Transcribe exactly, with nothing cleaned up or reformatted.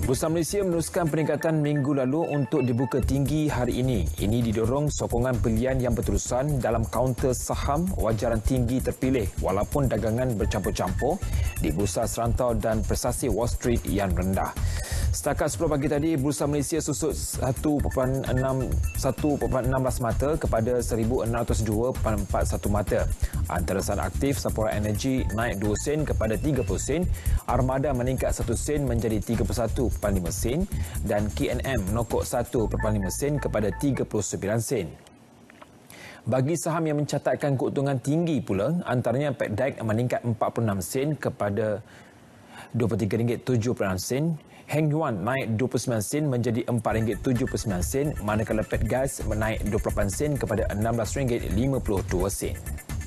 Bursa Malaysia meneruskan peningkatan minggu lalu untuk dibuka tinggi hari ini. Ini didorong sokongan belian yang berterusan dalam kaunter saham wajaran tinggi terpilih walaupun dagangan bercampur-campur di bursa serantau dan prestasi Wall Street yang rendah. Setakat sepuluh pagi tadi, Bursa Malaysia susut satu perpuluhan enam belas mata kepada seribu enam ratus dua perpuluhan empat satu mata. Antaresan aktif Sapura Energy naik dua sen kepada tiga puluh sen, Armada meningkat satu sen menjadi tiga puluh satu perpuluhan lima sen dan K N M menokok satu perpuluhan lima sen kepada tiga puluh sembilan sen. Bagi saham yang mencatatkan keuntungan tinggi pula, antaranya P E T D A X meningkat empat puluh enam sen kepada dua puluh tiga ringgit tujuh puluh enam sen, Heng Yuan naik dua puluh sembilan sen menjadi empat ringgit tujuh puluh sembilan sen, manakala P E T Gas menaik dua puluh lapan sen kepada enam belas ringgit lima puluh dua sen.